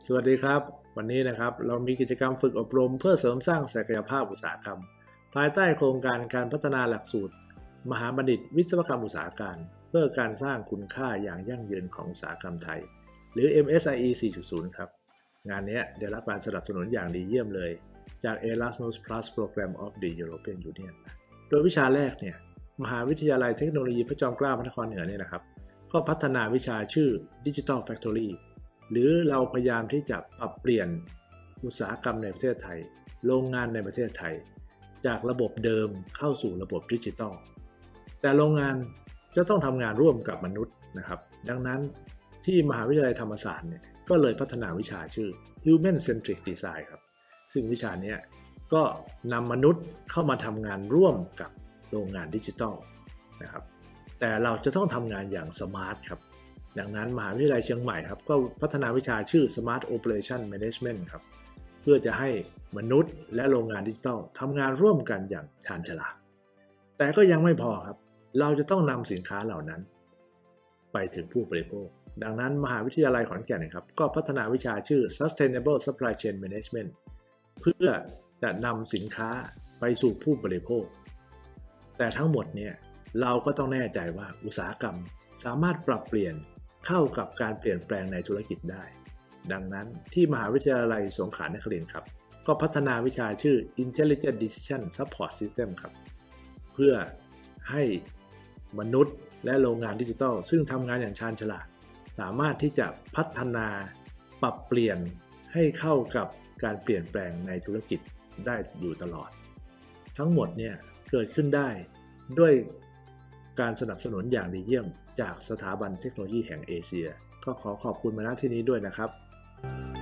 สวัสดีครับวันนี้นะครับเรามีกิจกรรมฝึกอบรมเพื่อเสริมสร้างศักยภาพอุตสาหกรรมภายใต้โครงการการพัฒนาหลักสูตรมหาบัณฑิตวิศวกรรมอุตสาหการเพื่อการสร้างคุณค่าอย่างยั่งยืนของอุตสาหกรรมไทยหรือ MSIE 4.0 ครับงานนี้ได้รับการสนับสนุนอย่างดีเยี่ยมเลยจาก Erasmus Plus Program of the European Union โดยวิชาแรกเนี่ยมหาวิทยาลัยเทคโนโลยีพระจอมเกล้าพระนครเหนือเนี่ยนะครับก็พัฒนาวิชาชื่อ Digital Factoryหรือเราพยายามที่จะปรับเปลี่ยนอุตสาหกรรมในประเทศไทยโรงงานในประเทศไทยจากระบบเดิมเข้าสู่ระบบดิจิทัลแต่โรงงานจะต้องทำงานร่วมกับมนุษย์นะครับดังนั้นที่มหาวิทยาลัยธรรมศาสตร์เนี่ยก็เลยพัฒนาวิชาชื่อ Human Centric Design ครับซึ่งวิชานี้ก็นำมนุษย์เข้ามาทำงานร่วมกับโรงงานดิจิทัลนะครับแต่เราจะต้องทำงานอย่างสมาร์ทครับดังนั้นมหาวิทยาลัยเชียงใหม่ครับก็พัฒนาวิชาชื่อ Smart Operation Management ครับเพื่อจะให้มนุษย์และโรงงานดิจิทัลทำงานร่วมกันอย่างชาญฉลาดแต่ก็ยังไม่พอครับเราจะต้องนำสินค้าเหล่านั้นไปถึงผู้บริโภคดังนั้นมหาวิทยาลัยขอนแก่นครับก็พัฒนาวิชาชื่อ Sustainable Supply Chain Management เพื่อจะนำสินค้าไปสู่ผู้บริโภคแต่ทั้งหมดเนี่ยเราก็ต้องแน่ใจว่าอุตสาหกรรมสามารถปรับเปลี่ยนเข้ากับการเปลี่ยนแปลงในธุรกิจได้ดังนั้นที่มหาวิทยาลัยสงขลานครินทร์ครับก็พัฒนาวิชาชื่อ Intelligent Decision Support System ครับเพื่อให้มนุษย์และโรงงานดิจิทัลซึ่งทำงานอย่างชาญฉลาดสามารถที่จะพัฒนาปรับเปลี่ยนให้เข้ากับการเปลี่ยนแปลงในธุรกิจได้อยู่ตลอดทั้งหมดเนี่ยเกิดขึ้นได้ด้วยการสนับสนุนอย่างดีเยี่ยมจากสถาบันเทคโนโลยีแห่งเอเชียก็ขอขอบคุณมาณที่นี้ด้วยนะครับ